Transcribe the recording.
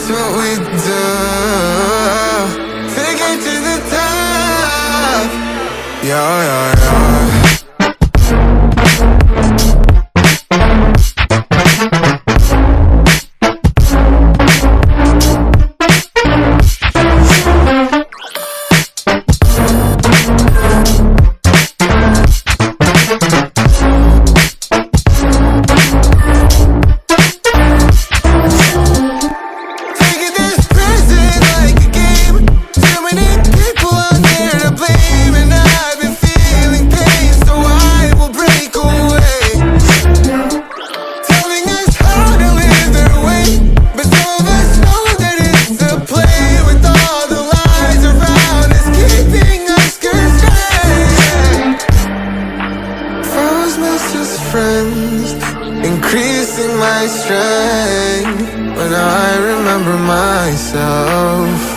that's what we do. Take it to the top. Yeah, yeah, yeah. Friends, increasing my strength when I remember myself.